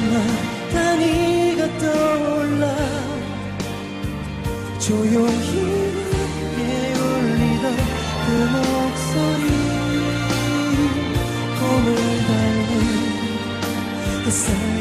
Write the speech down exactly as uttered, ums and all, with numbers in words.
때마다 네가 떠올라 조용히 내게 울리던 그 목소리 꿈을 닮은 그 사람